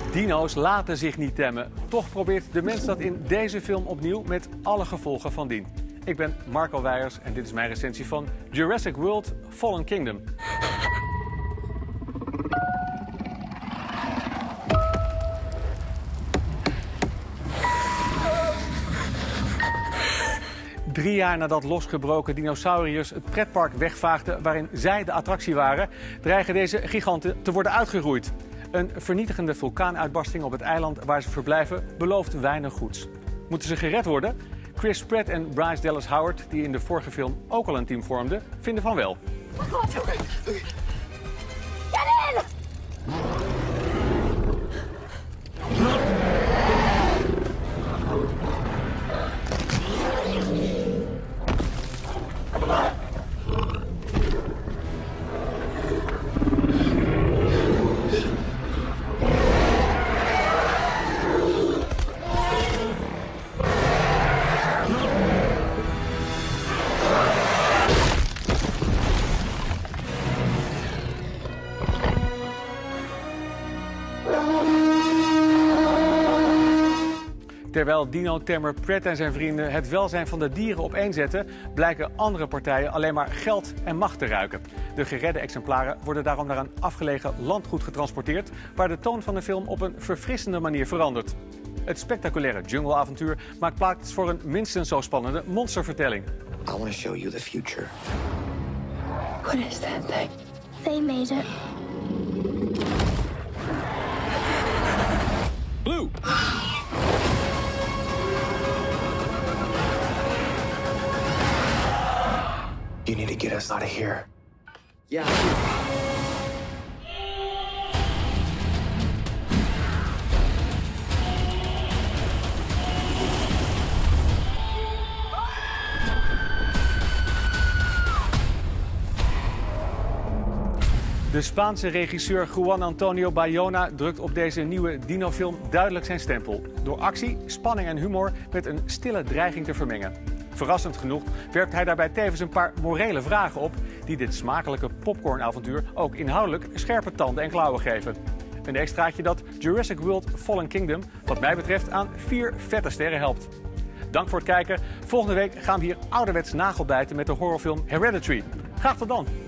Dino's laten zich niet temmen. Toch probeert de mens dat in deze film opnieuw met alle gevolgen van dien. Ik ben Marco Weijers en dit is mijn recensie van Jurassic World Fallen Kingdom. Drie jaar nadat losgebroken dinosauriërs het pretpark wegvaagden waarin zij de attractie waren, dreigen deze giganten te worden uitgeroeid. Een vernietigende vulkaanuitbarsting op het eiland waar ze verblijven belooft weinig goeds. Moeten ze gered worden? Chris Pratt en Bryce Dallas Howard, die in de vorige film ook al een team vormden, vinden van wel. Get in! Terwijl dino-temmer Pratt en zijn vrienden het welzijn van de dieren opeenzetten, blijken andere partijen alleen maar geld en macht te ruiken. De geredde exemplaren worden daarom naar een afgelegen landgoed getransporteerd, waar de toon van de film op een verfrissende manier verandert. Het spectaculaire jungleavontuur maakt plaats voor een minstens zo spannende monstervertelling. I want to show you the future. What is that thing? They made it. Blue! You need to get us out of here. Yeah. De Spaanse regisseur Juan Antonio Bayona drukt op deze nieuwe dinofilm duidelijk zijn stempel. Door actie, spanning en humor met een stille dreiging te vermengen. Verrassend genoeg werpt hij daarbij tevens een paar morele vragen op die dit smakelijke popcornavontuur ook inhoudelijk scherpe tanden en klauwen geven. Een extraatje dat Jurassic World Fallen Kingdom wat mij betreft aan 4 vette sterren helpt. Dank voor het kijken. Volgende week gaan we hier ouderwets nagelbijten met de horrorfilm Hereditary. Graag tot dan!